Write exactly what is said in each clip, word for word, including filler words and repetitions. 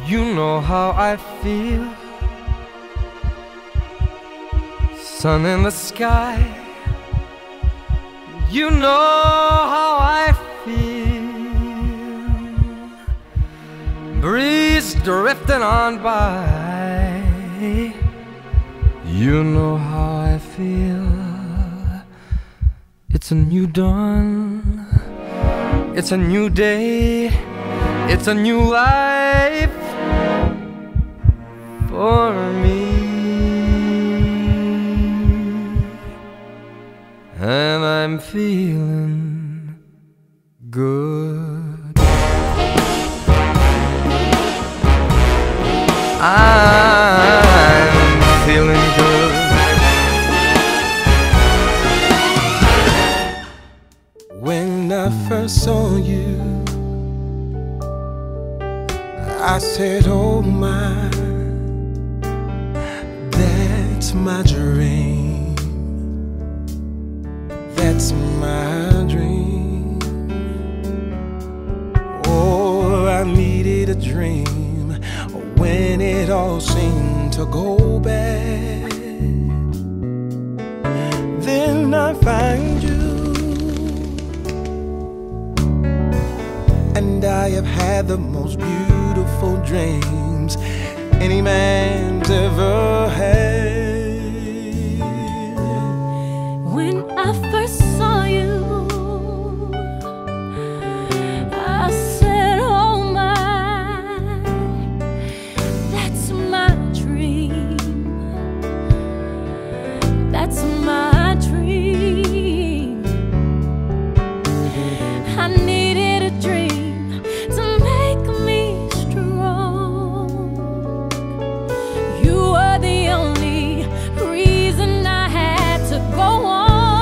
You know how I feel. Sun in the sky. You know how I feel. Breeze drifting on by. You know how I feel. It's a new dawn. It's a new day. It's a new life for me. And I'm feeling good. I'm feeling good. When I first saw you, I said, oh my, that's my dream. That's my dream. Oh, I needed a dream when it all seemed to go bad. Then I find you, and I have had the most beautiful dreams any man's ever had. When I first saw you, I said, oh my, that's my dream. That's my dream. I needed a dream to make me strong. You were the only reason I had to go on.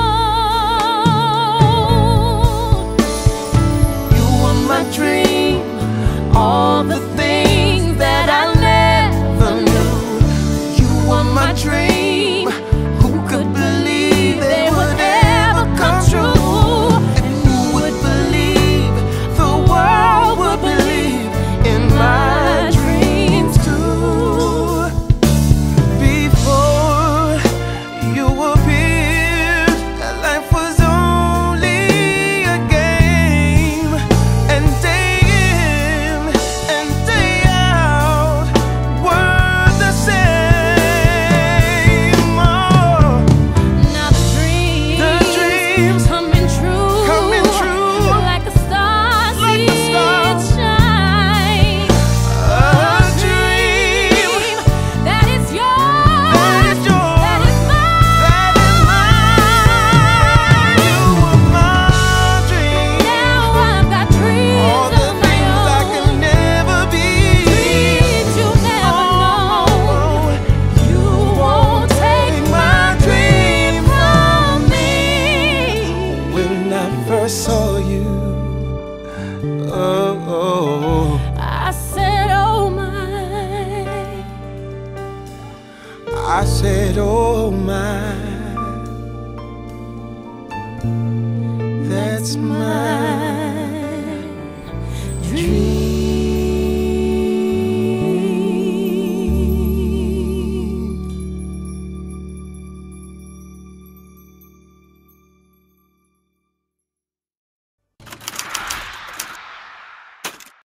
Dream, all the things that I never knew. You were my dream. Who could believe they would ever come true? And who would believe the world would believe in my dreams too? Before you appeared, life was only a game. And saw you, oh, oh, I said, oh my, I said, oh my, that's my